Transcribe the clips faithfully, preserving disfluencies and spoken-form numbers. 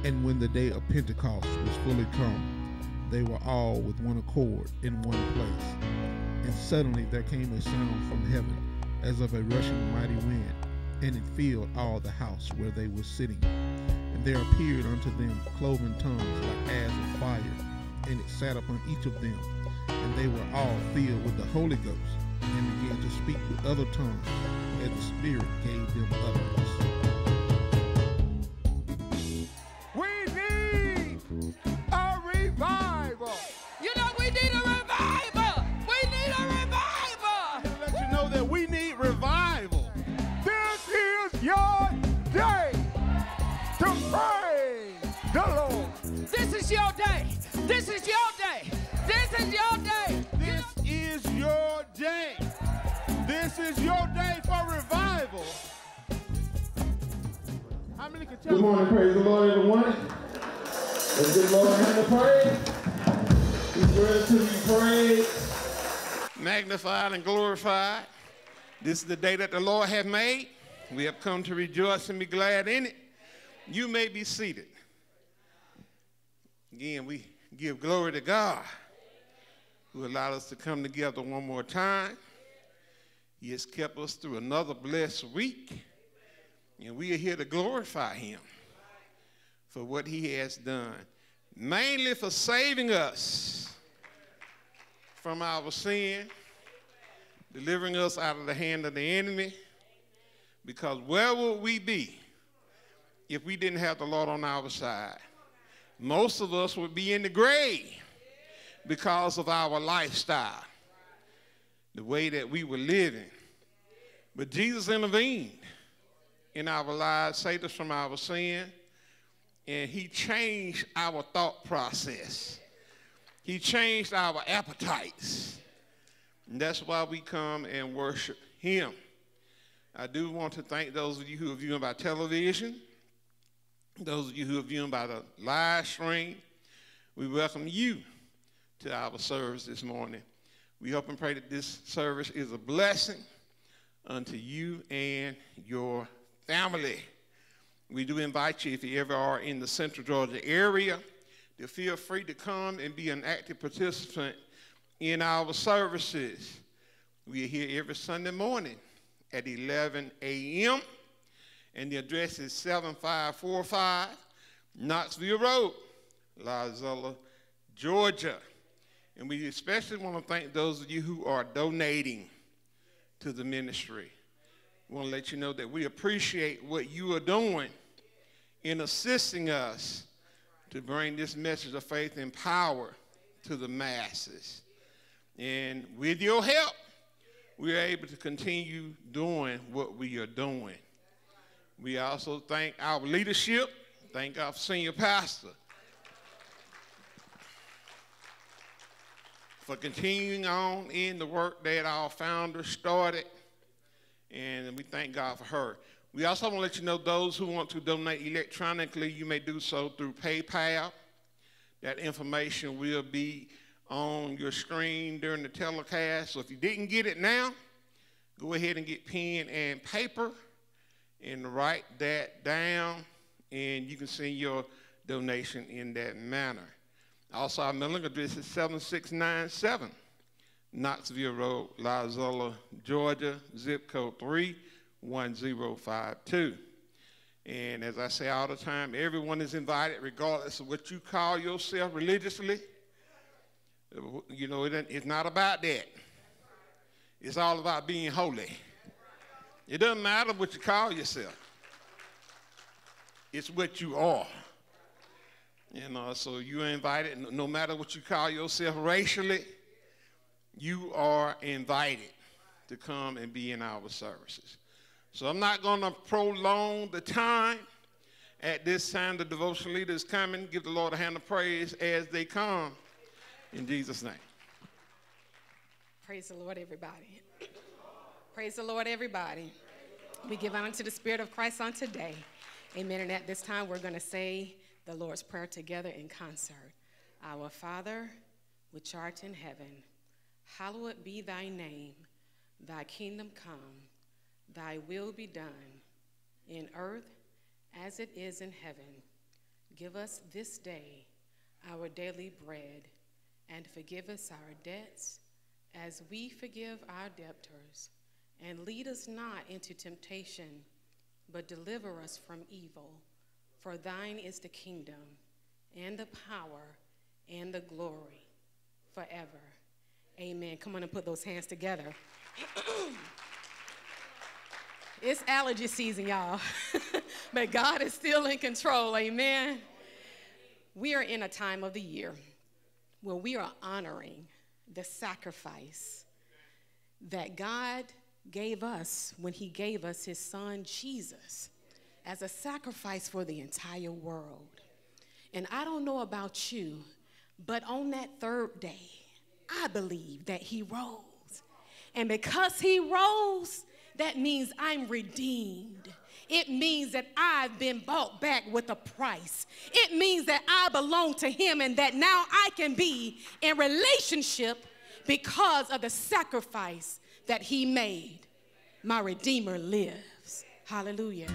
And when the day of Pentecost was fully come, they were all with one accord in one place. And suddenly there came a sound from heaven, as of a rushing mighty wind, and it filled all the house where they were sitting. And there appeared unto them cloven tongues like as of fire, and it sat upon each of them. And they were all filled with the Holy Ghost, and began to speak with other tongues, as the Spirit gave them utterance. We need a revival. You know we need a revival. We need a revival. To let you know that we need revival. This is your day to praise the Lord. This is your day. This is your day. This is your day. This is your day. This is your day for revival. How many can tell Good morning, praise the Lord, everyone. Let's give the Lord a hand of praise. He's worthy to be praised, magnified and glorified. This is the day that the Lord hath made. We have come to rejoice and be glad in it. You may be seated. Again, we give glory to God, who allowed us to come together one more time. He has kept us through another blessed week, and we are here to glorify him for what he has done, mainly for saving us from our sin, delivering us out of the hand of the enemy, because where would we be if we didn't have the Lord on our side? Most of us would be in the grave because of our lifestyle, the way that we were living. But Jesus intervened in our lives, saved us from our sin, and he changed our thought process. He changed our appetites. And that's why we come and worship him. I do want to thank those of you who are viewing by television, those of you who are viewing by the live stream. We welcome you to our service this morning. We hope and pray that this service is a blessing unto you and your family. We do invite you, if you ever are in the Central Georgia area, to feel free to come and be an active participant in our services. We are here every Sunday morning at eleven a m and the address is seven five four five Knoxville Road, Lizella, Georgia. And we especially want to thank those of you who are donating to the ministry. We want to let you know that we appreciate what you are doing in assisting us to bring this message of faith and power to the masses. And with your help, we are able to continue doing what we are doing. We also thank our leadership, thank our senior pastor for continuing on in the work that our founder started, and we thank God for her. We also want to let you know those who want to donate electronically, you may do so through PayPal. That information will be on your screen during the telecast. So if you didn't get it now, go ahead and get pen and paper and write that down, and you can send your donation in that manner. Also, our mailing address is seven six nine seven Knoxville Road, Lizella, Georgia, zip code three one zero five two. And as I say all the time, everyone is invited, regardless of what you call yourself religiously. You know, it, it's not about that. It's all about being holy. It doesn't matter what you call yourself. It's what you are. You know, so you're invited, no, no matter what you call yourself racially, you are invited to come and be in our services. So I'm not going to prolong the time. At this time, the devotion leader is coming. Give the Lord a hand of praise as they come. In Jesus' name. Praise the Lord, everybody. Praise the Lord, everybody. We give honor to the Spirit of Christ on today. Amen. And at this time, we're going to say the Lord's Prayer together in concert. Our Father, which art in heaven, hallowed be thy name. Thy kingdom come, thy will be done, in earth as it is in heaven. Give us this day our daily bread, and forgive us our debts as we forgive our debtors. And lead us not into temptation, but deliver us from evil. For thine is the kingdom, and the power, and the glory, forever. Amen. Come on and put those hands together. It's allergy season, y'all. But God is still in control. Amen. We are in a time of the year where we are honoring the sacrifice that God gave us when he gave us his son Jesus as a sacrifice for the entire world. And I don't know about you, but on that third day, I believe that he rose. And because he rose, that means I'm redeemed. It means that I've been bought back with a price. It means that I belong to him and that now I can be in relationship because of the sacrifice that he made. My Redeemer lives. Hallelujah.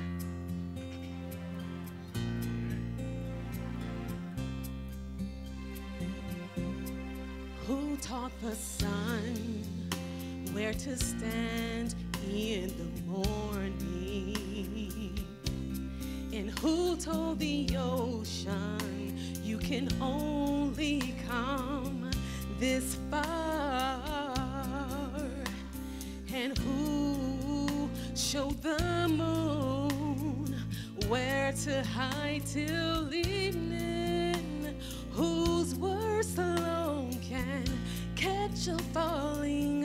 Who taught the sun where to stand in the morning? And who told the ocean you can only come this far? And who showed the moon where to hide till evening? Whose words alone can catch a falling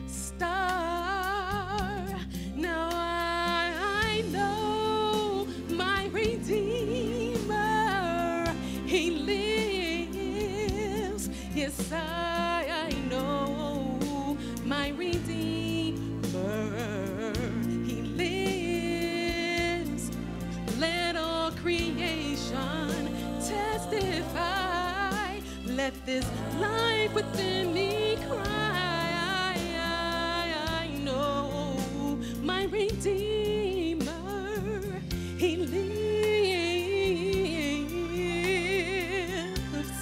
star? Now I, I know my Redeemer, he lives. Yes, I, I know my Redeemer, he lives. Let all creation testify. Let this life within me cry. I know my Redeemer, he lives.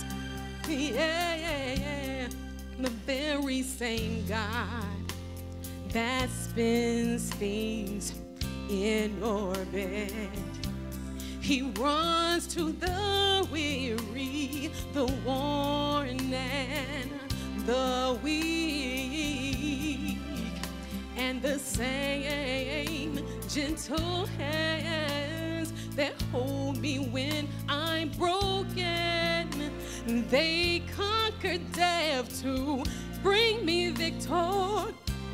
Yeah, the very same God that spins things in orbit. He runs to the weary, the worn, and the weak. And the same gentle hands that hold me when I'm broken, they conquered death to bring me victory.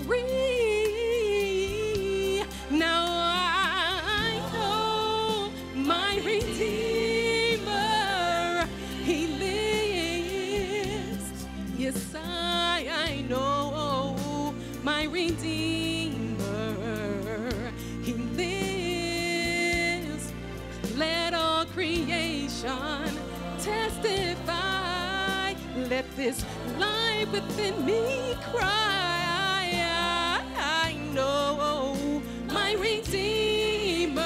Now I know my Redeemer, he lives. Yes, I, I know my Redeemer, he lives. Let all creation testify. Let this life within me cry. I know my Redeemer,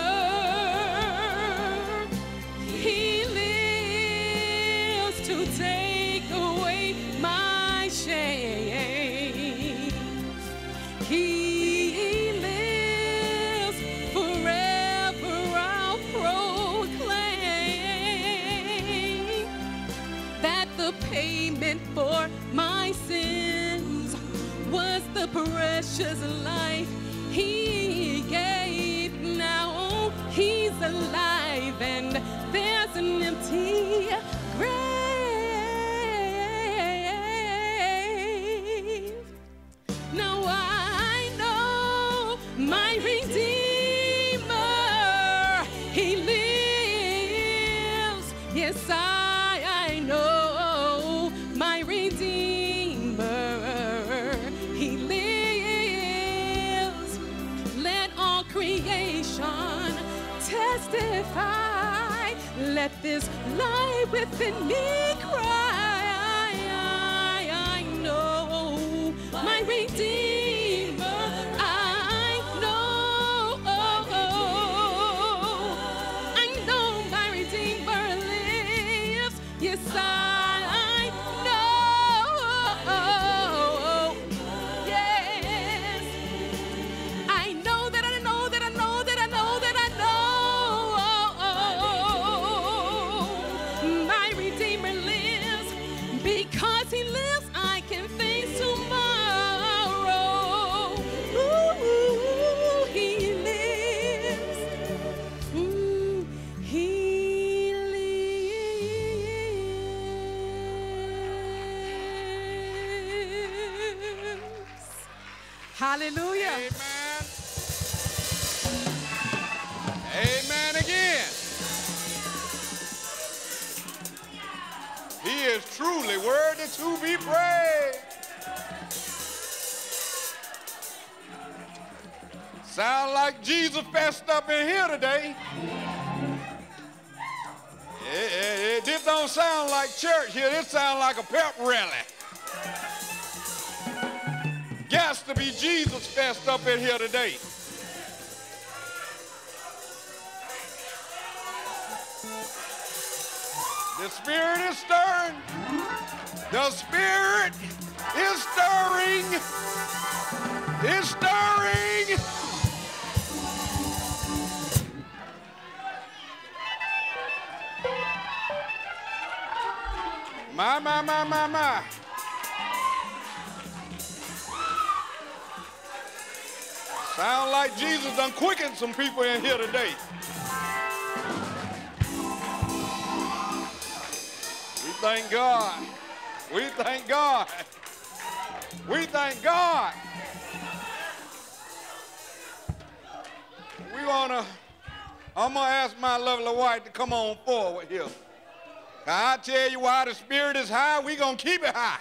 he lives to take away my shame. He lives, forever I'll proclaim that the payment for my sins was the precious life he gave. Now he's alive and there's an empty grave. Now I know my Redeemer, he lives. Yes, I, I know my Redeemer, he lives. Let all creation testify. Let this life within me cry. I know my Redeemer. I know, I know my Redeemer lives. Hallelujah. Amen. Amen again. He is truly worthy to be praised. Sound like Jesus fessed up in here today. It, it, it, this don't sound like church here. This sounds like a pep rally. Got to be Jesus fessed up in here today. The Spirit is stirring. The Spirit is stirring. It's stirring. My, my, my, my, my. Sound like Jesus done quickened some people in here today. We thank God. We thank God. We thank God. We wanna, I'm gonna ask my lovely wife to come on forward here. I tell you why the Spirit is high, we gonna keep it high.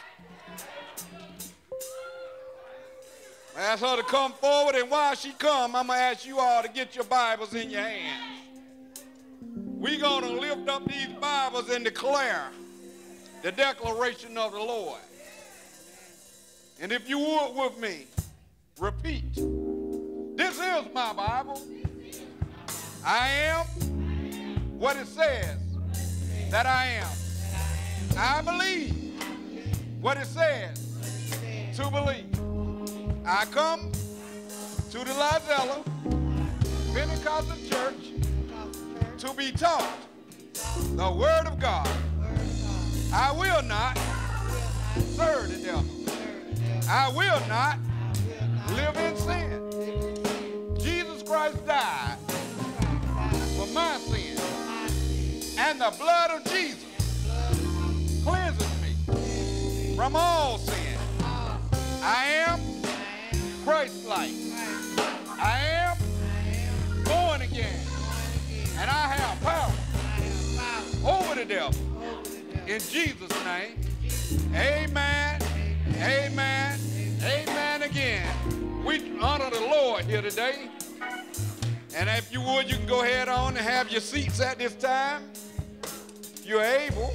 Ask her to come forward, and while she come, I'm gonna ask you all to get your Bibles in your hands. We're gonna lift up these Bibles and declare the declaration of the Lord. And if you would with me, repeat. This is my Bible. I am what it says that I am. I believe what it says to believe. I come to the Lizella Pentecostal Church to be taught the Word of God. I will not serve the devil. I will not live in sin. Jesus Christ died for my sin. And the blood of Jesus cleanses me from all sin. I am Christ-like. I am born again. And I have power over the devil. In Jesus' name, amen, amen, amen again. We honor the Lord here today. And if you would, you can go ahead on and have your seats at this time. If you're able.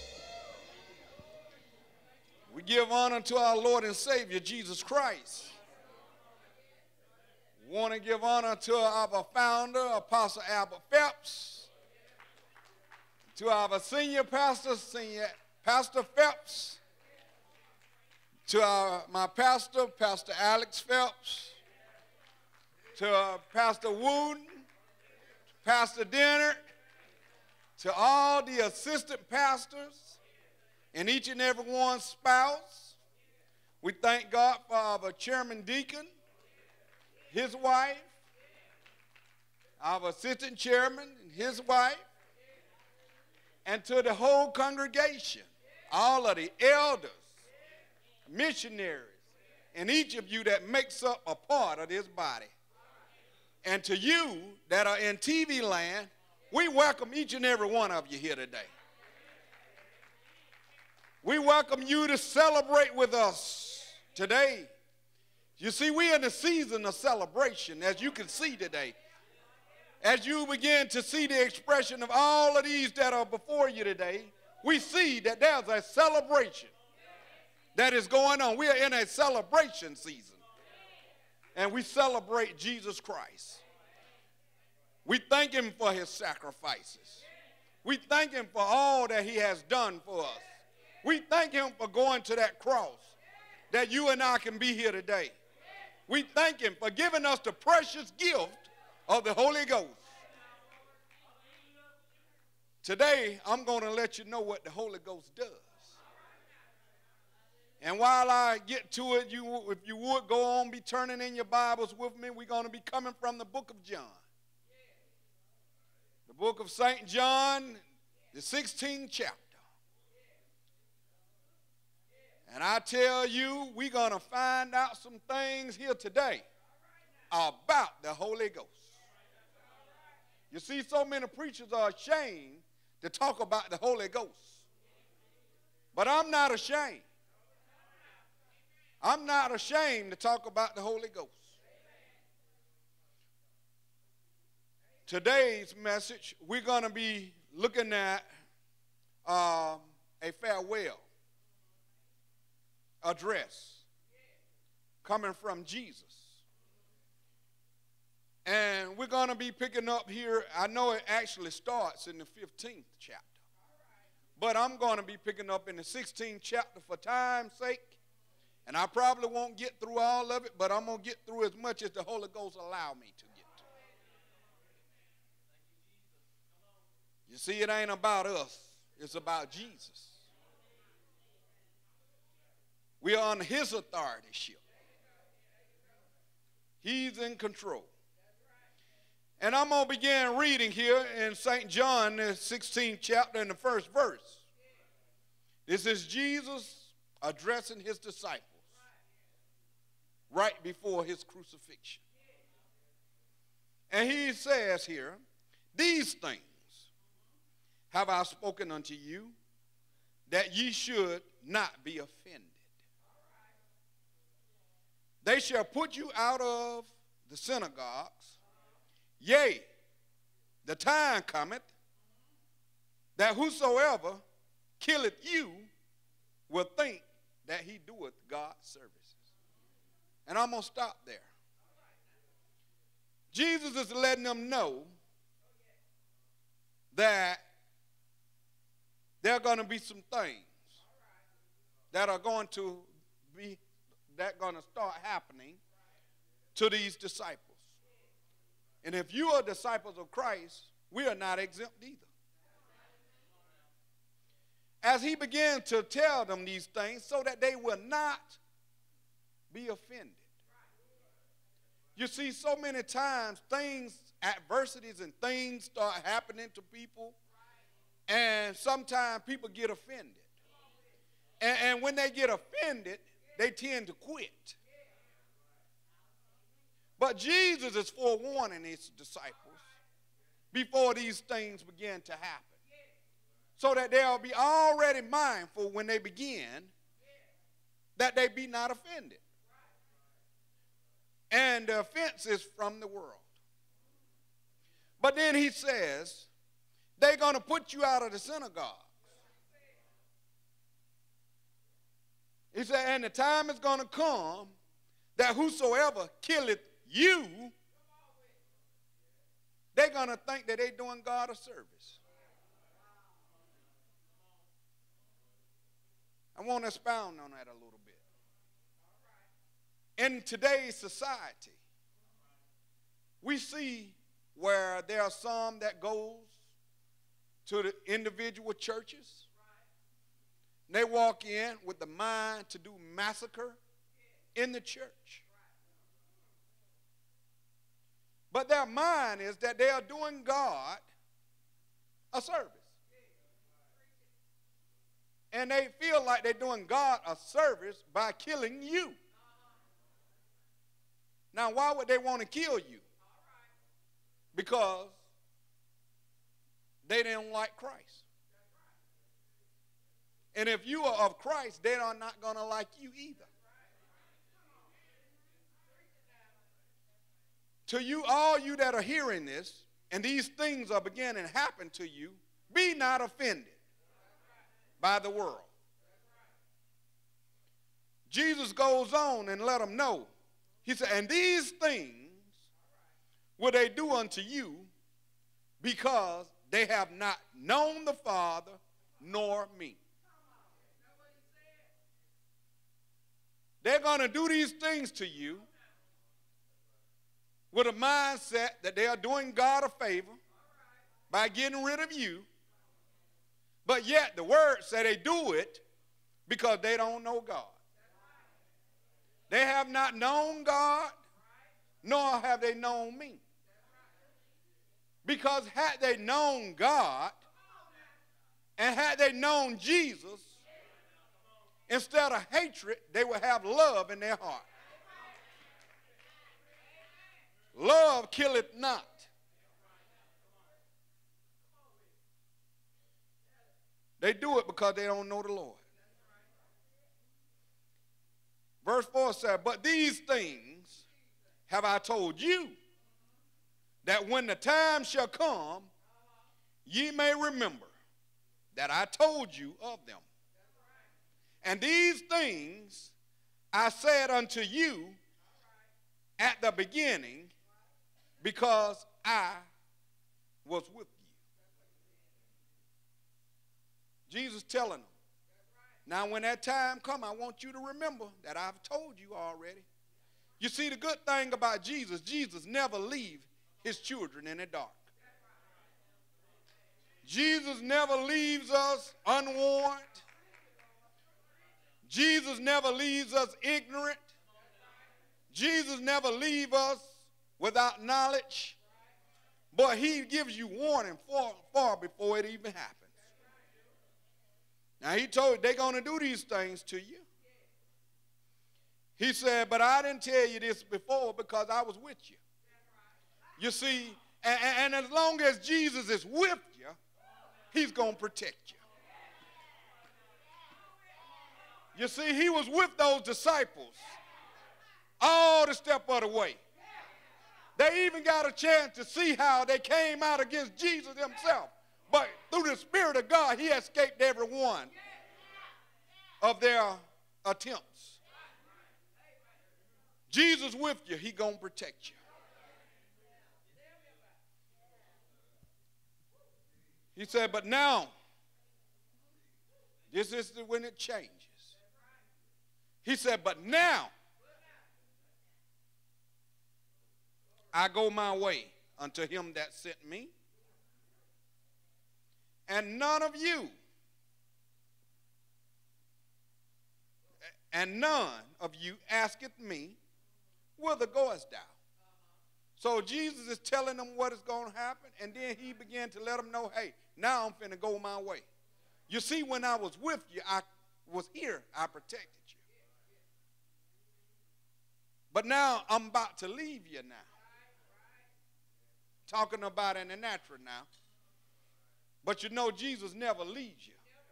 We give honor to our Lord and Savior, Jesus Christ. We want to give honor to our founder, Apostle Albert Phelps. To our senior pastor, Senior Pastor Phelps. To our, my pastor, Pastor Alex Phelps. To uh, Pastor Wooden, Pastor Dennert, to all the assistant pastors and each and every one's spouse. We thank God for our chairman deacon, his wife, our assistant chairman and his wife, and to the whole congregation, all of the elders, missionaries, and each of you that makes up a part of this body. And to you that are in T V land, we welcome each and every one of you here today. We welcome you to celebrate with us today. You see, we're in a season of celebration, as you can see today. As you begin to see the expression of all of these that are before you today, we see that there's a celebration that is going on. We are in a celebration season. And we celebrate Jesus Christ. We thank him for his sacrifices. We thank him for all that he has done for us. We thank him for going to that cross that you and I can be here today. We thank him for giving us the precious gift of the Holy Ghost. Today, I'm going to let you know what the Holy Ghost does. And while I get to it, you, if you would go on, be turning in your Bibles with me. We're going to be coming from the book of John. The book of Saint John, the sixteenth chapter. And I tell you, we're going to find out some things here today about the Holy Ghost. You see, so many preachers are ashamed to talk about the Holy Ghost. But I'm not ashamed. I'm not ashamed to talk about the Holy Ghost. Today's message, we're going to be looking at um, a farewell address coming from Jesus. And we're going to be picking up here. I know it actually starts in the fifteenth chapter. But I'm going to be picking up in the sixteenth chapter for time's sake. And I probably won't get through all of it, but I'm going to get through as much as the Holy Ghost allow me to get to. You see, it ain't about us. It's about Jesus. We are under his authorship. He's in control. And I'm going to begin reading here in Saint John, the sixteenth chapter, in the first verse. This is Jesus addressing his disciples right before his crucifixion. And he says here, these things have I spoken unto you, that ye should not be offended. They shall put you out of the synagogues. Yea, the time cometh that whosoever killeth you will think that he doeth God's services. And I'm going to stop there. Jesus is letting them know that there are going to be some things that are going to be, that going to start happening to these disciples. And if you are disciples of Christ, we are not exempt either. As he began to tell them these things so that they will not be offended. You see, so many times things, adversities and things start happening to people, and sometimes people get offended. And, and when they get offended, they tend to quit. But Jesus is forewarning his disciples before these things begin to happen, so that they'll be already mindful when they begin that they be not offended. And the offense is from the world. But then he says, they're going to put you out of the synagogue. He said, and the time is going to come that whosoever killeth you, they're going to think that they're doing God a service. I want to expound on that a little bit. In today's society, we see where there are some that goes to the individual churches. They walk in with the mind to do massacre in the church. But their mind is that they are doing God a service. And they feel like they're doing God a service by killing you. Now, why would they want to kill you? Because they didn't like Christ. And if you are of Christ, they are not going to like you either. To you, all you that are hearing this, and these things are beginning to happen to you, be not offended by the world. Jesus goes on and let them know. He said, and these things will they do unto you because they have not known the Father nor me. They're going to do these things to you with a mindset that they are doing God a favor by getting rid of you. But yet the word said they do it because they don't know God. They have not known God, nor have they known me. Because had they known God, and had they known Jesus, instead of hatred, they will have love in their heart. Love killeth not. They do it because they don't know the Lord. Verse four says, but these things have I told you, that when the time shall come, ye may remember that I told you of them. And these things I said unto you at the beginning, because I was with you. Jesus telling them, now when that time come, I want you to remember that I've told you already. You see, the good thing about Jesus, Jesus never leave his children in the dark. Jesus never leaves us unwarned. Jesus never leaves us ignorant. Jesus never leaves us without knowledge. But he gives you warning far, far before it even happens. Now he told you they're going to do these things to you. He said, but I didn't tell you this before because I was with you. You see, and, and as long as Jesus is with you, he's going to protect you. You see, he was with those disciples all the step of the way. They even got a chance to see how they came out against Jesus himself. But through the Spirit of God, he escaped every one of their attempts. Jesus with you, he gonna protect you. He said, but now, this is when it changes. He said, but now, I go my way unto him that sent me, and none of you, and none of you asketh me, whither goest thou? So Jesus is telling them what is going to happen, and then he began to let them know, hey, now I'm finna go my way. You see, when I was with you, I was here, I protected you. But now I'm about to leave you now. Talking about in the natural now. But you know Jesus never leaves you.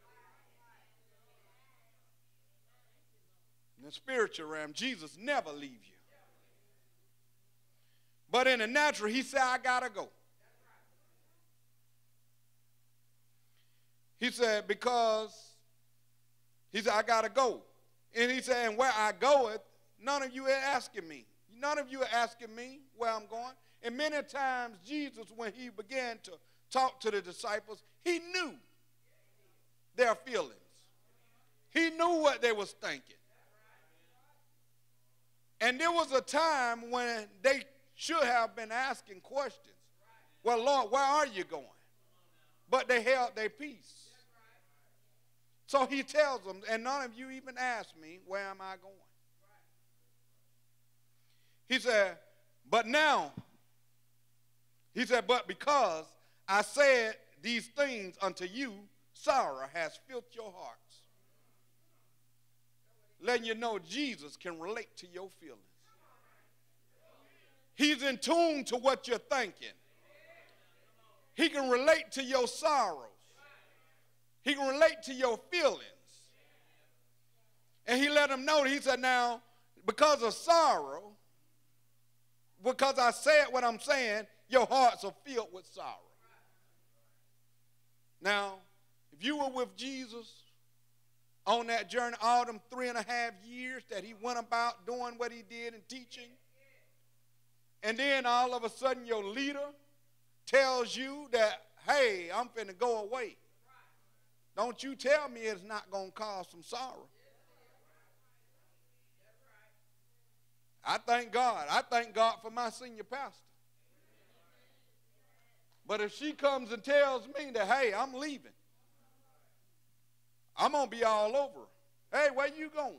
In the spiritual realm, Jesus never leaves you. But in the natural, he said, I gotta go. He said, because, he said, I gotta go. And he said, and where I goeth, none of you are asking me. None of you are asking me where I'm going. And many times, Jesus, when he began to talk to the disciples, he knew their feelings. He knew what they was thinking. And there was a time when they should have been asking questions. Well, Lord, where are you going? But they held their peace. So he tells them, and none of you even ask me, where am I going? He said, but now, he said, but because I said these things unto you, sorrow has filled your hearts. Letting you know Jesus can relate to your feelings. He's in tune to what you're thinking. He can relate to your sorrows. He can relate to your feelings. And he let them know, he said, now, because of sorrow, because I said what I'm saying, your hearts are filled with sorrow. Now, if you were with Jesus on that journey, all them three and a half years that he went about doing what he did and teaching, and then all of a sudden your leader tells you that, hey, I'm finna go away. Don't you tell me it's not going to cause some sorrow. I thank God. I thank God for my senior pastor. But if she comes and tells me that, hey, I'm leaving, I'm going to be all over her. Hey, where you going?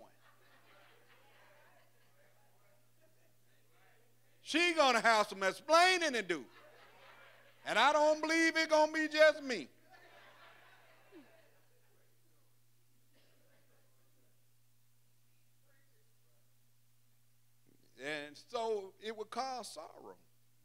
She going to have some explaining to do. And I don't believe it's going to be just me. And so it would cause sorrow.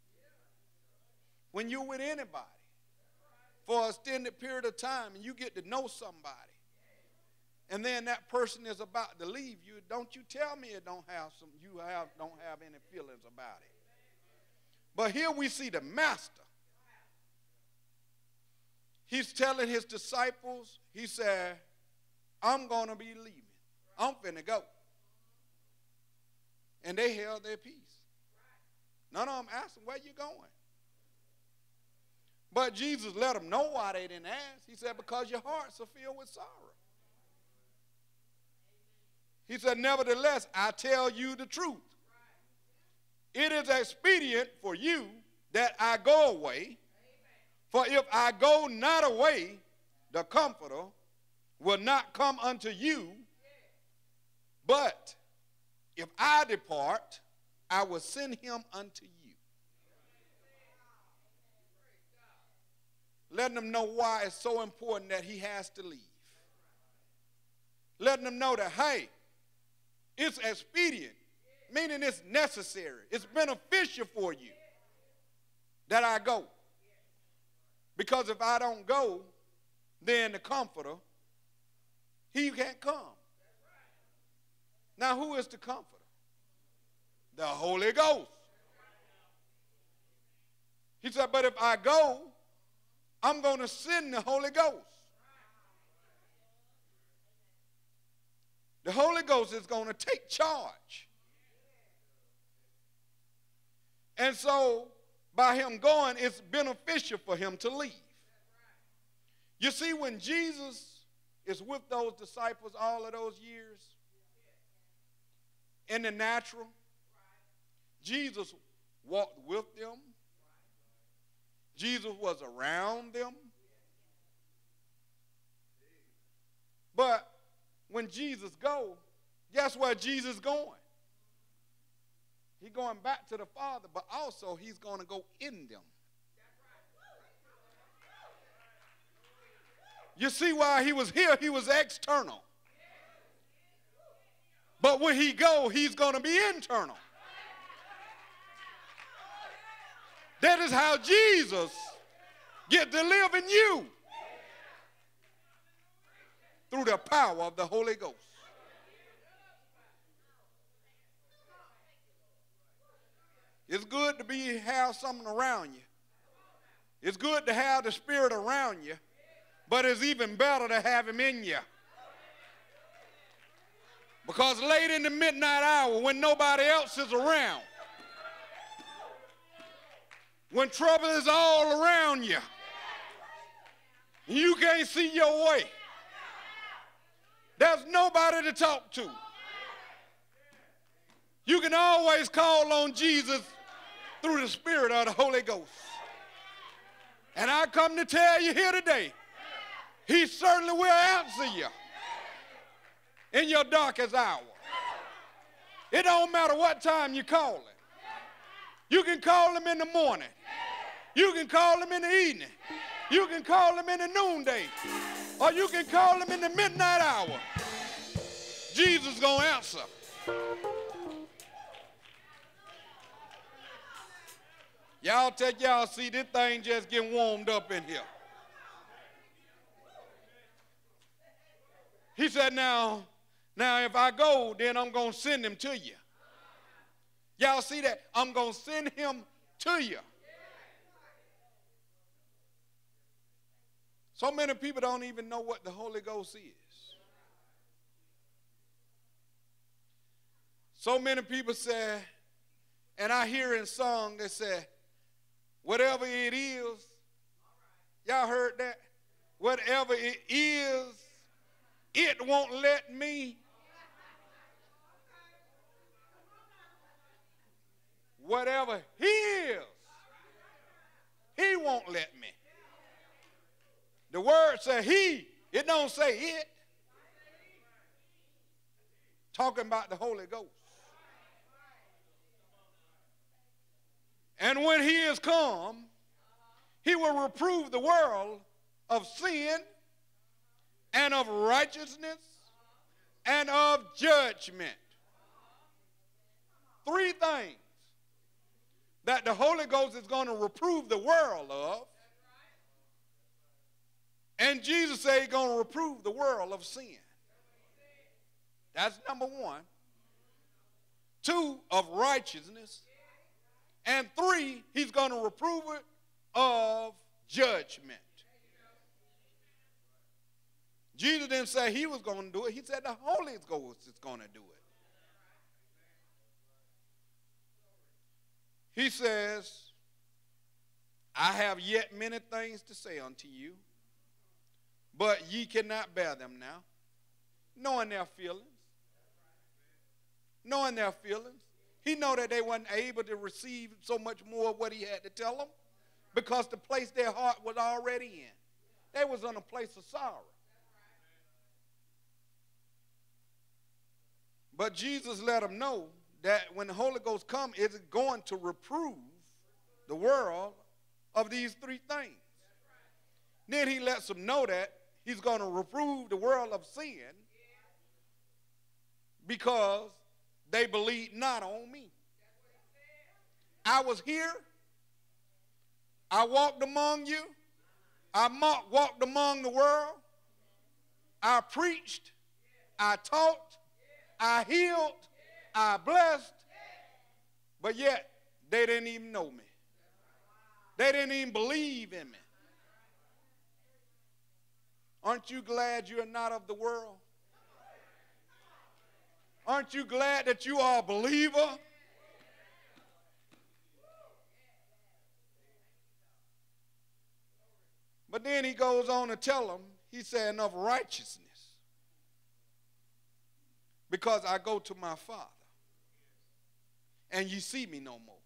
When you're with anybody for an extended period of time and you get to know somebody, and then that person is about to leave you, don't you tell me it don't have some, you have, don't have any feelings about it. But here we see the master. He's telling his disciples, he said, I'm going to be leaving. I'm finna go. And they held their peace. None of them asked him, where you going? But Jesus let them know why they didn't ask. He said, because your hearts are filled with sorrow. He said, nevertheless, I tell you the truth. It is expedient for you that I go away. For if I go not away, the Comforter will not come unto you. But if I depart, I will send him unto you. Letting them know why it's so important that he has to leave. Letting them know that, hey, it's expedient, meaning it's necessary. It's beneficial for you that I go. Because if I don't go, then the Comforter, he can't come. Now, who is the Comforter? The Holy Ghost. He said, but if I go, I'm going to send the Holy Ghost. The Holy Ghost is going to take charge. And so, by him going, it's beneficial for him to leave. You see, when Jesus is with those disciples all of those years, in the natural, Jesus walked with them. Jesus was around them. But when Jesus goes, guess where Jesus is going? He's going back to the Father, but also he's going to go in them. You see, while he was here, he was external. But when he go, he's going to be internal. That is how Jesus get to live in you. Through the power of the Holy Ghost. It's good to be have something around you. It's good to have the Spirit around you, but it's even better to have him in you. Because late in the midnight hour, when nobody else is around, when trouble is all around you, and you can't see your way, there's nobody to talk to. You can always call on Jesus through the Spirit of the Holy Ghost. And I come to tell you here today, he certainly will answer you in your darkest hour. It don't matter what time you call him. You can call him in the morning. You can call him in the evening. You can call him in the noonday. Or you can call him in the midnight hour. Jesus is going to answer. Y'all take y'all see this thing just getting warmed up in here. He said, now, now if I go, then I'm going to send him to you. Y'all see that? I'm going to send him to you. So many people don't even know what the Holy Ghost is. So many people say, and I hear in song they say, whatever it is, y'all heard that? Whatever it is, it won't let me. Whatever he is, he won't let me. The word says he, it don't say it. Talking about the Holy Ghost. And when he is come, he will reprove the world of sin and of righteousness and of judgment. three things that the Holy Ghost is going to reprove the world of. And Jesus said he's going to reprove the world of sin. That's number one. Two, of righteousness. And three, he's going to reprove it of judgment. Jesus didn't say he was going to do it. He said the Holy Ghost is going to do it. He says, I have yet many things to say unto you, but ye cannot bear them now. Knowing their feelings. Knowing their feelings. He knew that they weren't able to receive so much more of what he had to tell them because the place their heart was already in. They was in a place of sorrow. But Jesus let them know that when the Holy Ghost comes, it's going to reprove the world of these three things. Then he lets them know that he's going to reprove the world of sin because they believe not on me. I was here. I walked among you. I walked among the world. I preached. I taught. I healed. I blessed. But yet, they didn't even know me. They didn't even believe in me. Aren't you glad you're not of the world? Aren't you glad that you are a believer? But then he goes on to tell them, he said, of righteousness, because I go to my Father, and you see me no more.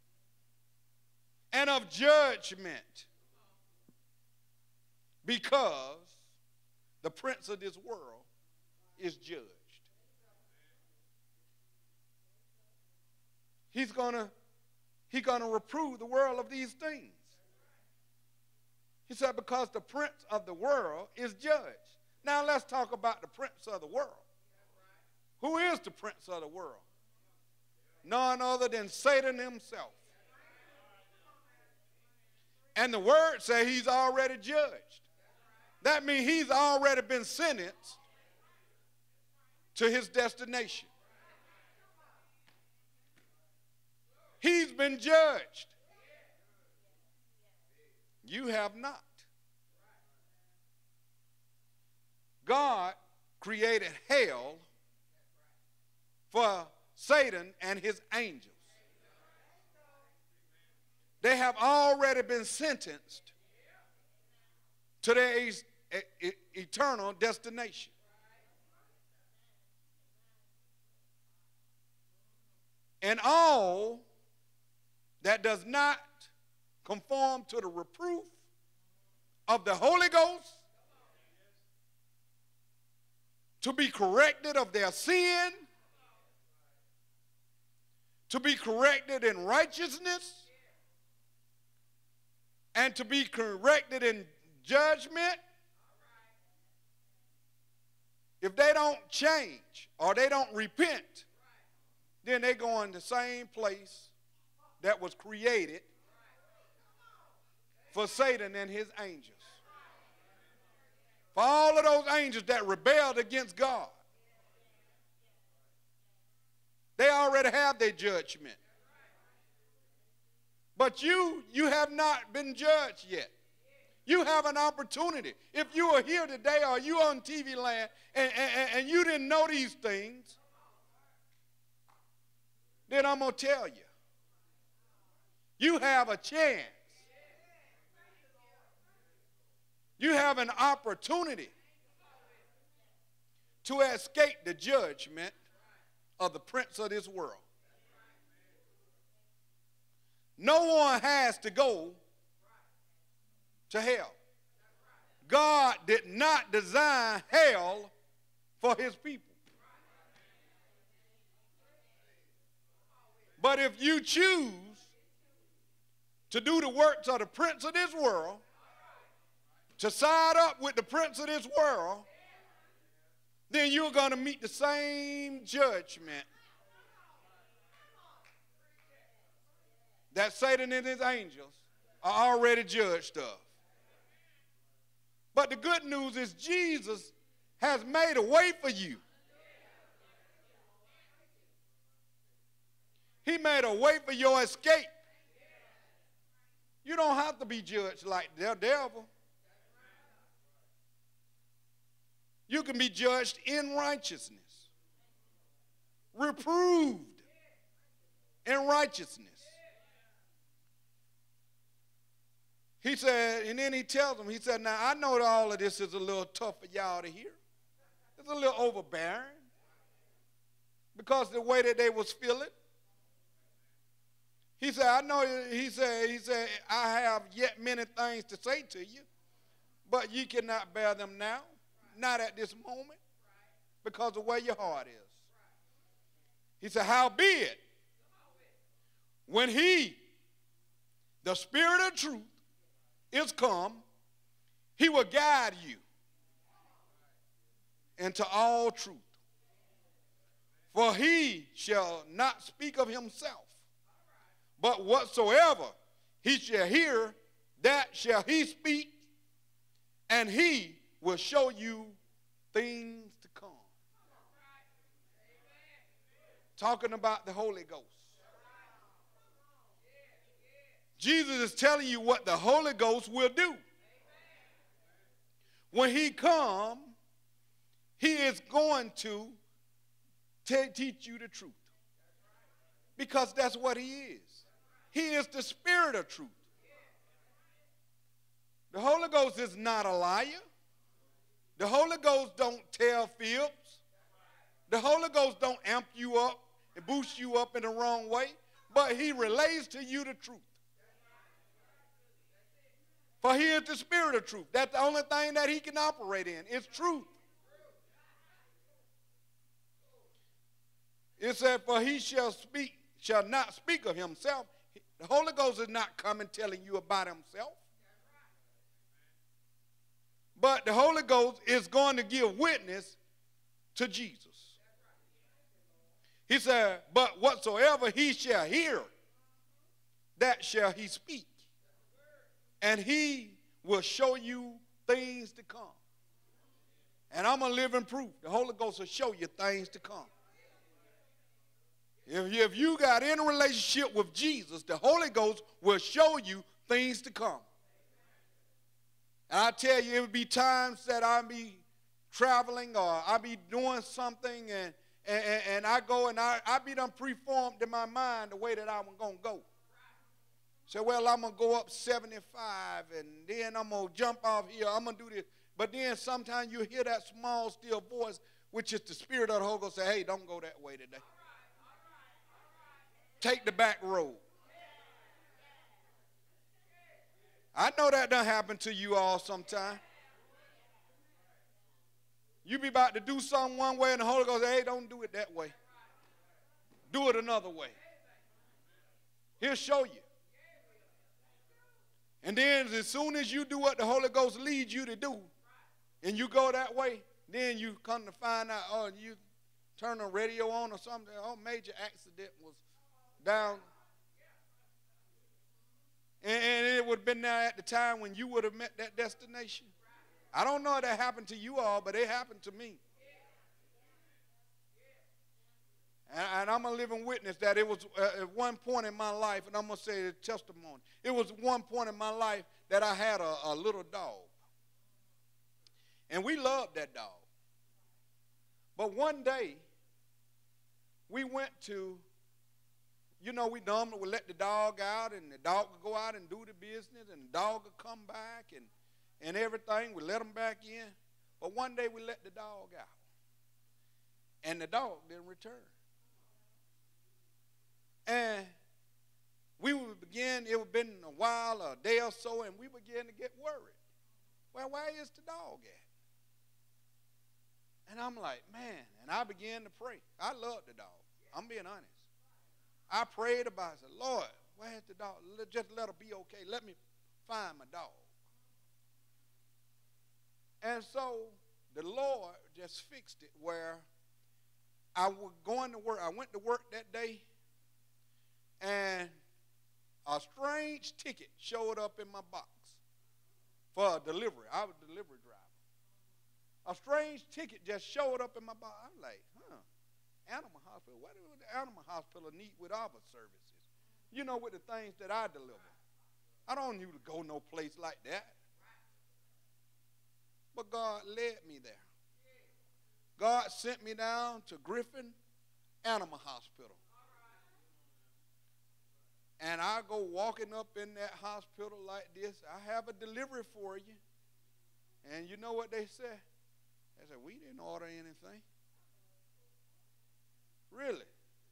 And of judgment, because the prince of this world is judged. He's gonna, he's gonna reprove the world of these things. He said, because the prince of the world is judged. Now let's talk about the prince of the world. Who is the prince of the world? None other than Satan himself. And the word says he's already judged. That means he's already been sentenced to his destination. He's been judged. You have not. God created hell for Satan and his angels. They have already been sentenced to their e- e- eternal destination. And all that does not conform to the reproof of the Holy Ghost, to be corrected of their sin, to be corrected in righteousness, and to be corrected in judgment, if they don't change or they don't repent, then they go in the same place that was created for Satan and his angels. For all of those angels that rebelled against God, they already have their judgment. But you, you have not been judged yet. You have an opportunity. If you are here today or you on T V land and, and, and you didn't know these things, then I'm going to tell you. You have a chance. You have an opportunity to escape the judgment of the prince of this world. No one has to go to hell. God did not design hell for his people. But if you choose to do the works of the prince of this world, to side up with the prince of this world, then you're going to meet the same judgment that Satan and his angels are already judged of. But the good news is Jesus has made a way for you. He made a way for your escape. You don't have to be judged like the devil. You can be judged in righteousness, reproved in righteousness. He said, and then he tells them, he said, now I know that all of this is a little tough for y'all to hear. It's a little overbearing because the way that they was feeling. He said, I know, he said, he said, I have yet many things to say to you, but ye cannot bear them now, not at this moment, because of where your heart is. He said, howbeit, when he, the Spirit of truth, is come, he will guide you into all truth. For he shall not speak of himself, but whatsoever he shall hear, that shall he speak, and he will show you things to come. Talking about the Holy Ghost. Jesus is telling you what the Holy Ghost will do. When he comes, he is going to teach you the truth. Because that's what he is. He is the Spirit of truth. The Holy Ghost is not a liar. The Holy Ghost don't tell fibs. The Holy Ghost don't amp you up and boost you up in the wrong way. But he relays to you the truth. For he is the Spirit of truth. That's the only thing that he can operate in. It's truth. It said, for he shall speak, shall not speak of himself. The Holy Ghost is not coming telling you about himself. But the Holy Ghost is going to give witness to Jesus. He said, but whatsoever he shall hear, that shall he speak. And he will show you things to come. And I'm a living proof. The Holy Ghost will show you things to come. If you, if you got any relationship with Jesus, the Holy Ghost will show you things to come. And I tell you, it would be times that I'll be traveling or I'll be doing something and, and, and I go and I, I be done preformed in my mind the way that I'm going to go. Say, well, I'm going to go up seventy-five and then I'm going to jump off here. I'm going to do this. But then sometimes you hear that small, still voice, which is the Spirit of the Holy Ghost, say, hey, don't go that way today. Take the back road. I know that done happen to you all sometime. You be about to do something one way and the Holy Ghost say, hey, don't do it that way. Do it another way. He'll show you. And then as soon as you do what the Holy Ghost leads you to do, and you go that way, then you come to find out, oh, you turn the radio on or something, oh, major accident was down. And, and it would have been there at the time when you would have met that destination. I don't know if that happened to you all, but it happened to me. And, and I'm a living witness that it was uh, at one point in my life, and I'm going to say the testimony. It was one point in my life that I had a, a little dog. And we loved that dog. But one day, we went to, you know, we normally would let the dog out, and the dog would go out and do the business, and the dog would come back, and, and everything. We let him back in. But one day, we let the dog out. And the dog didn't return. And we would begin, it would have been a while, a day or so, and we began to get worried. Well, where is the dog at? And I'm like, man, and I began to pray. I love the dog. I'm being honest. I prayed about it. I said, Lord, where's the dog? Just let her be okay. Let me find my dog. And so the Lord just fixed it where I was going to work. I went to work that day, and a strange ticket showed up in my box for a delivery. I was a delivery driver. A strange ticket just showed up in my box. I was like, huh, animal hospital. What do the animal hospital need with our services? You know, with the things that I deliver. I don't need to go no place like that. But God led me there. God sent me down to Griffin Animal Hospital. And I go walking up in that hospital like this. I have a delivery for you. And you know what they said? They said, we didn't order anything. Really?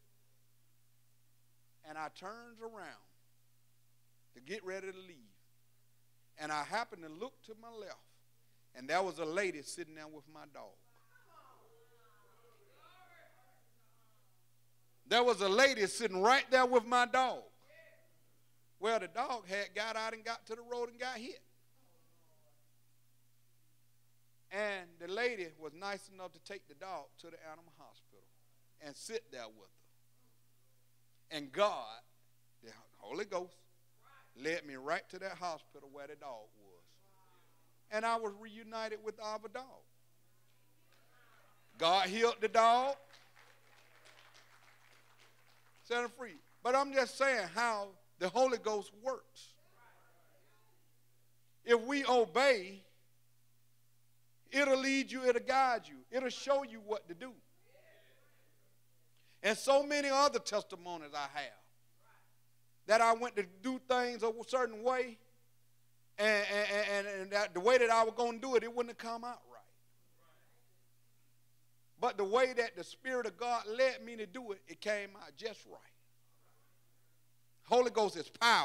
And I turns around to get ready to leave. And I happened to look to my left. And there was a lady sitting there with my dog. There was a lady sitting right there with my dog. Well, the dog had got out and got to the road and got hit. And the lady was nice enough to take the dog to the animal hospital and sit there with her. And God, the Holy Ghost, led me right to that hospital where the dog was. And I was reunited with our dog. God healed the dog, set him free. But I'm just saying how the Holy Ghost works. If we obey, it'll lead you, it'll guide you, it'll show you what to do. And so many other testimonies I have that I went to do things a certain way, and, and, and, and that the way that I was going to do it, it wouldn't have come out right. But the way that the Spirit of God led me to do it, it came out just right. Holy Ghost is power.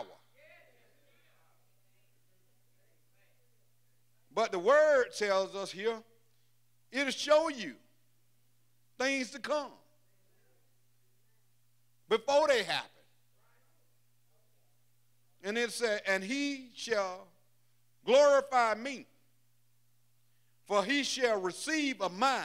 But the word tells us here, it'll show you things to come before they happen. And it said, and he shall glorify me, for he shall receive of mine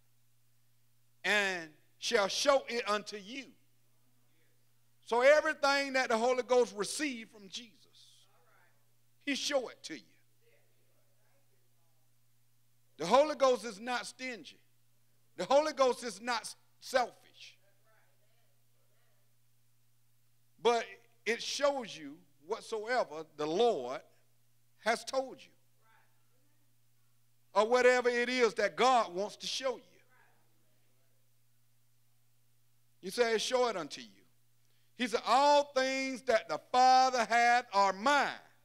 and shall show it unto you. So everything that the Holy Ghost received from Jesus, he show it to you. The Holy Ghost is not stingy. The Holy Ghost is not selfish. But it shows you whatsoever the Lord has told you. Or whatever it is that God wants to show you. You say, show it unto you. He said, all things that the Father hath are mine.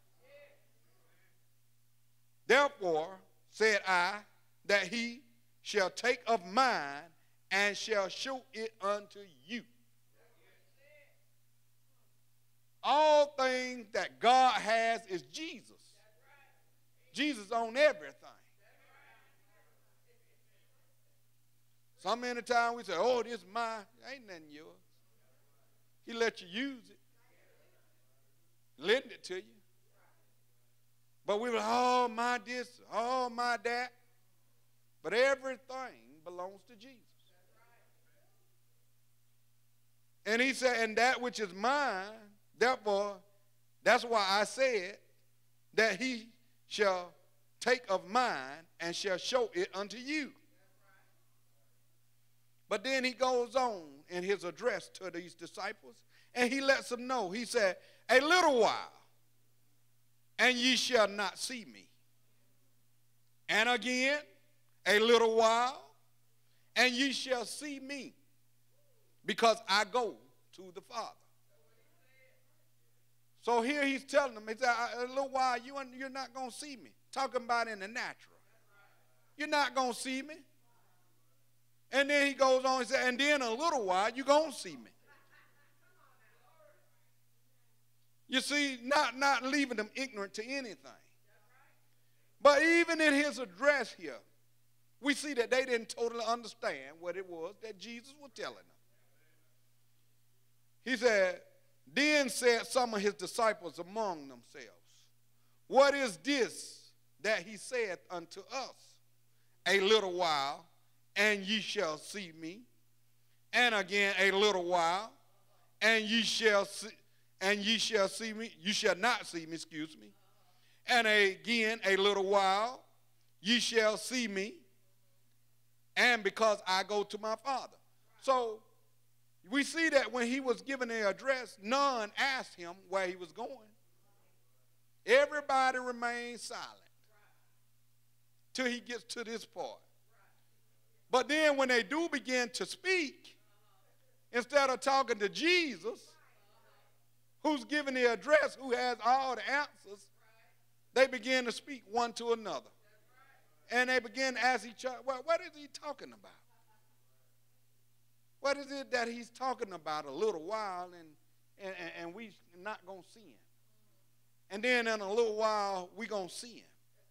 Therefore, said I, that he shall take of mine and shall show it unto you. All things that God has is Jesus. Jesus on everything. So many times we say, oh, this is mine. Ain't nothing yours. He let you use it. Lend it to you. But we were, oh, my this, oh, my that. But everything belongs to Jesus. And he said, and that which is mine, therefore, that's why I said that he shall take of mine and shall show it unto you. But then he goes on in his address to these disciples, and he lets them know. He said, a little while, and ye shall not see me. And again, a little while, and ye shall see me, because I go to the Father. So here he's telling them, he said, a little while, you, you're not going to see me. Talking about in the natural. You're not going to see me. And then he goes on and says, and then a little while, you're going to see me. You see, not, not leaving them ignorant to anything. But even in his address here, we see that they didn't totally understand what it was that Jesus was telling them. He said, then said some of his disciples among themselves, what is this that he saith unto us? A little while, and ye shall see me. And again, a little while, and ye shall see, and ye shall see me, you shall not see me, excuse me. And again, a little while, ye shall see me, and because I go to my Father. So we see that when he was giving the address, none asked him where he was going. Everybody remained silent till he gets to this part. But then when they do begin to speak, instead of talking to Jesus, who's giving the address, who has all the answers, they begin to speak one to another. And they begin to ask each other, well, what is he talking about? What is it that he's talking about a little while and, and, and we're not going to see him? And then in a little while, we're going to see him.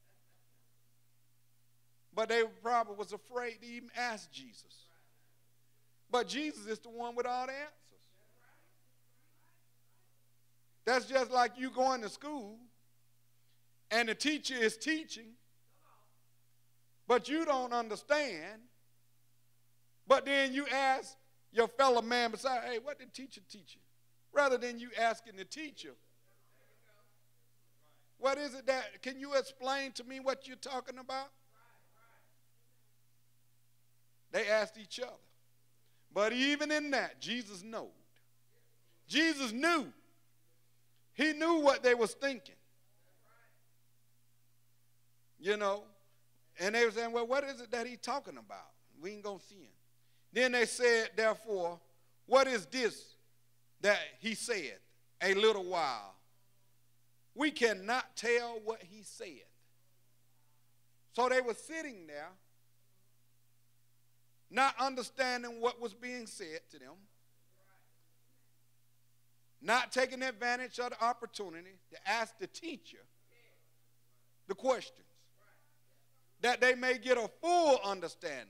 But they probably was afraid to even ask Jesus. But Jesus is the one with all the answers. That's just like you going to school and the teacher is teaching, but you don't understand. But then you ask your fellow man beside, hey, what did the teacher teach you? Rather than you asking the teacher, what is it that, can you explain to me what you're talking about? They asked each other. But even in that, Jesus knew. Jesus knew. He knew what they was thinking. You know, and they were saying, well, what is it that he's talking about? We ain't going to see him. Then they said, therefore, what is this that he said, a little while? We cannot tell what he said. So they were sitting there, not understanding what was being said to them, not taking advantage of the opportunity to ask the teacher the questions, that they may get a full understanding.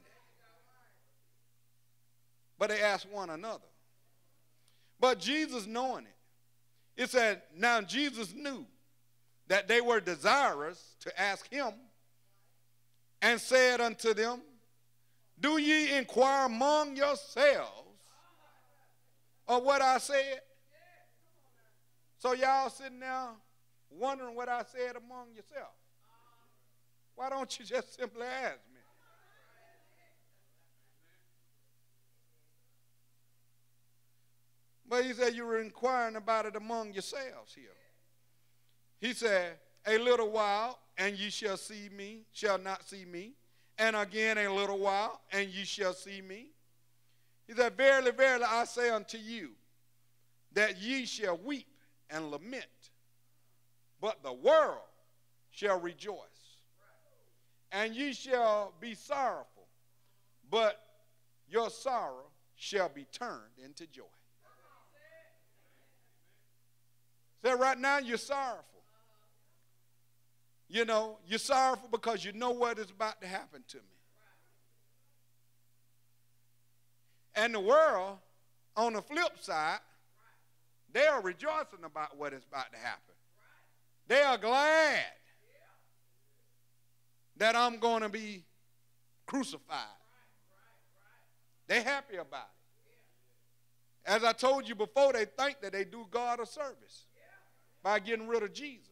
But they asked one another. But Jesus, knowing it, it said, now Jesus knew that they were desirous to ask him, and said unto them, do ye inquire among yourselves of what I said? So y'all sitting there wondering what I said among yourselves. Why don't you just simply ask me? But he said you were inquiring about it among yourselves here. He said, a little while, and ye shall see me, shall not see me. And again a little while, and ye shall see me. He said, verily, verily, I say unto you, that ye shall weep and lament, but the world shall rejoice. And ye shall be sorrowful, but your sorrow shall be turned into joy. So right now you're sorrowful. You know, you're sorrowful because you know what is about to happen to me. And the world, on the flip side, they are rejoicing about what is about to happen. They are glad that I'm going to be crucified. They're happy about it. As I told you before, they think that they do God a service by getting rid of Jesus.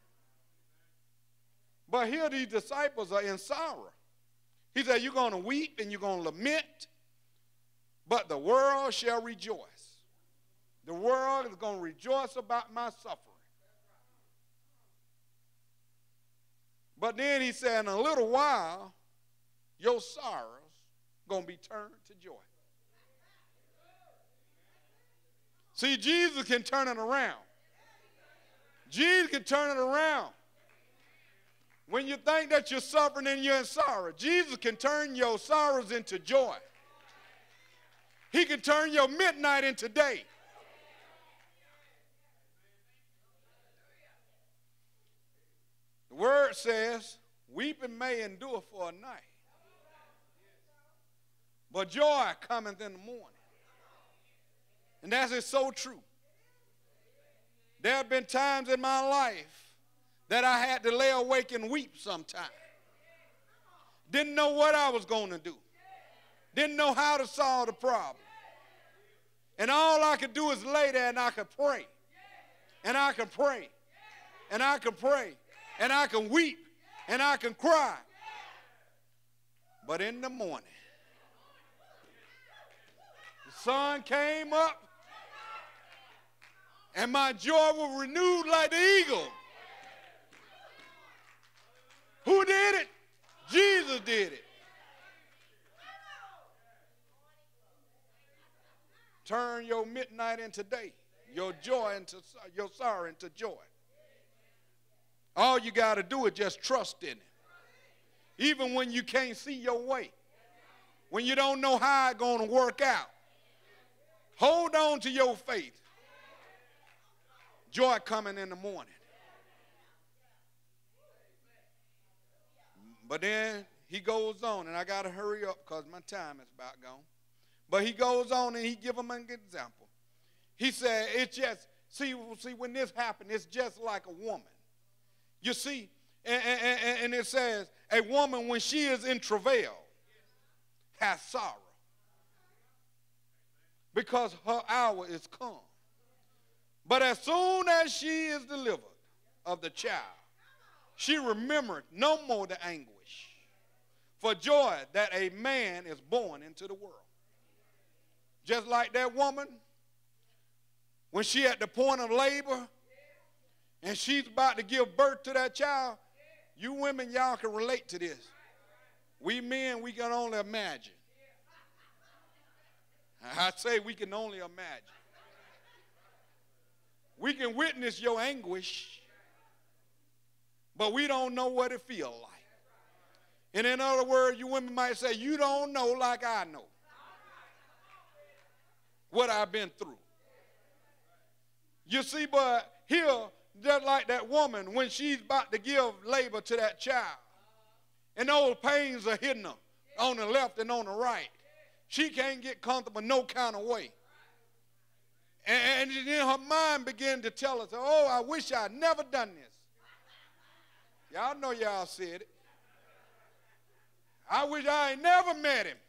But here these disciples are in sorrow. He said, you're going to weep and you're going to lament, but the world shall rejoice. The world is going to rejoice about my suffering. But then he said, in a little while, your sorrows going to be turned to joy. See, Jesus can turn it around. Jesus can turn it around. When you think that you're suffering and you're in sorrow, Jesus can turn your sorrows into joy. He can turn your midnight into day. The word says, weeping may endure for a night, but joy cometh in the morning. And that is so true. There have been times in my life that I had to lay awake and weep sometime. Didn't know what I was going to do. Didn't know how to solve the problem. And all I could do is lay there and I could pray. and I can pray, and I can pray, and I can weep, and I can cry. But in the morning, the sun came up, and my joy was renewed like the eagle. Who did it? Jesus did it. Turn your midnight into day, your joy into your sorrow into joy. All you got to do is just trust in it. Even when you can't see your way, when you don't know how it's going to work out, hold on to your faith. Joy coming in the morning. But then he goes on, and I got to hurry up because my time is about gone. But he goes on and he give them an example. He said, it's just, see, see when this happened, it's just like a woman. You see, and, and, and it says, a woman when she is in travail has sorrow because her hour is come. But as soon as she is delivered of the child, she remembered no more the anguish for joy that a man is born into the world. Just like that woman, when she at the point of labor and she's about to give birth to that child, you women, y'all can relate to this. We men, we can only imagine. I say we can only imagine. We can witness your anguish, but we don't know what it feels like. And in other words, you women might say, you don't know like I know what I've been through. You see, but here, just like that woman, when she's about to give labor to that child, and those pains are hitting her on the left and on the right, she can't get comfortable no kind of way. And, and then her mind began to tell her, oh, I wish I'd never done this. Y'all know y'all said it. I wish I ain't never met him.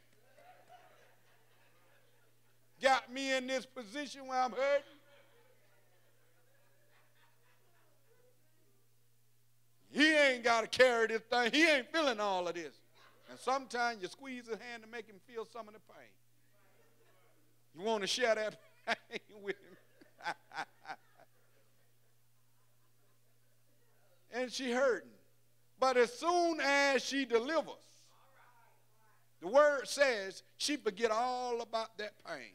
Got me in this position where I'm hurting. He ain't got to carry this thing. He ain't feeling all of this. And sometimes you squeeze his hand to make him feel some of the pain. You want to share that pain with him. And she hurting. But as soon as she delivers, the word says she forget all about that pain.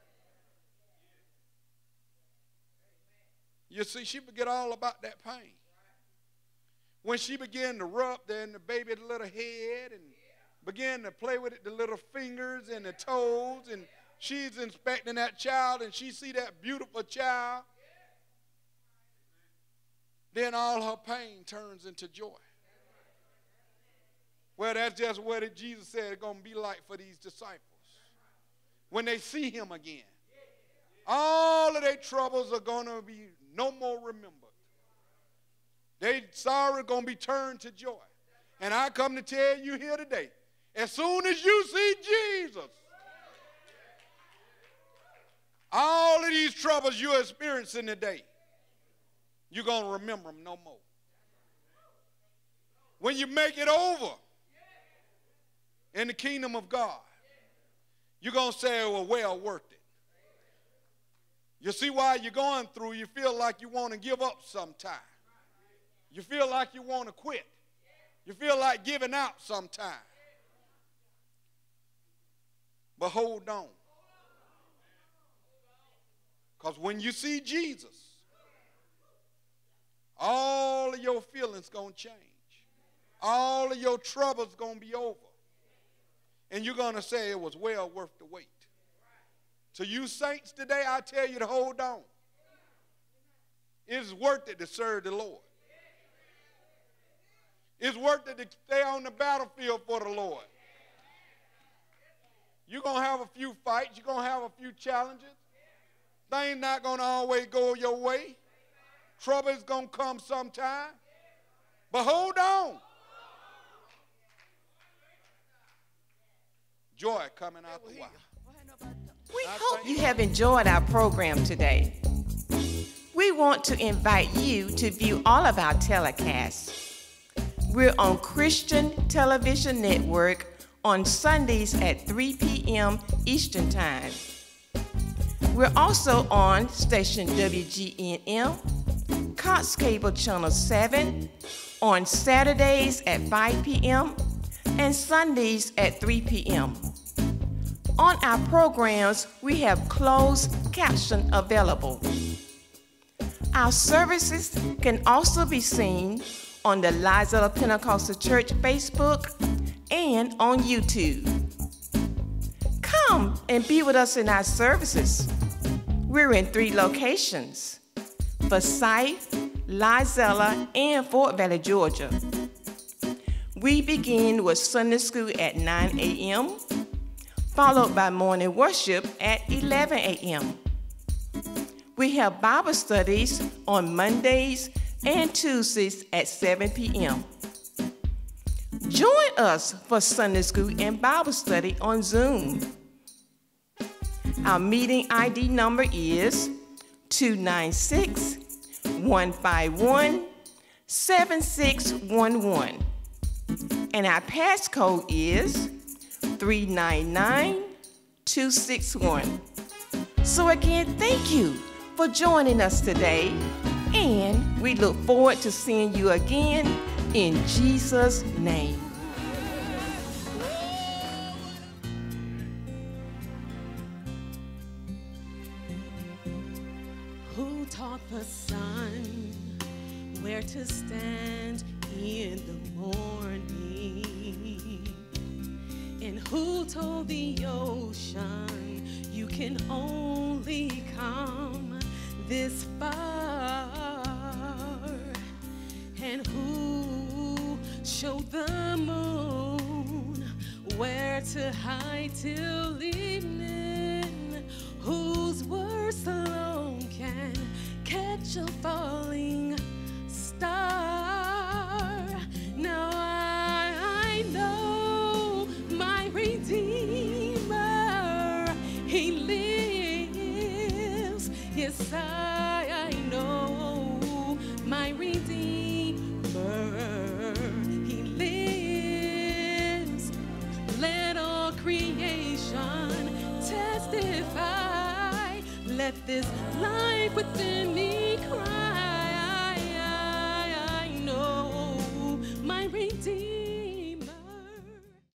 You see, she forget all about that pain. When she began to rub the, the baby's little head and began to play with it, the little fingers and the toes, and she's inspecting that child and she see that beautiful child, then all her pain turns into joy. Well, that's just what it, Jesus said it's going to be like for these disciples. When they see him again, all of their troubles are going to be no more remembered. Their sorrow is going to be turned to joy. And I come to tell you here today, as soon as you see Jesus, all of these troubles you're experiencing today, you're going to remember them no more. When you make it over in the kingdom of God, you're going to say, well, well worth it. You see why you're going through, you feel like you want to give up sometime. You feel like you want to quit. You feel like giving out sometime. But hold on. Because when you see Jesus, all of your feelings going to change. All of your troubles going to be over. And you're going to say it was well worth the wait. To you saints today, I tell you to hold on. It's worth it to serve the Lord. It's worth it to stay on the battlefield for the Lord. You're going to have a few fights. You're going to have a few challenges. Things not going to always go your way. Trouble is going to come sometime. But hold on. Joy coming out the wild. We hope you have enjoyed our program today. We want want to invite you to view all of our telecasts. We're on Christian Television Network on Sundays at three p m Eastern Time. We're also on station W G N M, Cox Cable Channel seven, on Saturdays at five p m and Sundays at three p m On our programs, we have closed caption available. Our services can also be seen on the Lizella Pentecostal Church Facebook and on YouTube. Come and be with us in our services. We're in three locations: Forsyth, Lizella, and Fort Valley, Georgia. We begin with Sunday school at nine a m, followed by morning worship at eleven a m We have Bible studies on Mondays and Tuesdays at seven p m Join us for Sunday school and Bible study on Zoom. Our meeting I D number is two nine six, one five one, seven six one one, and our passcode is three nine nine, two six one. So again, thank you for joining us today, and we look forward to seeing you again in Jesus' name. Who taught the sun where to stand in the morning? And who told the ocean you can only come this far? And who showed the moon where to hide till evening? Whose words alone can catch a falling star? Now I, I know my Redeemer, He lives. Yes, I, I know my Redeemer, He lives. Let all creation testify. Let this life within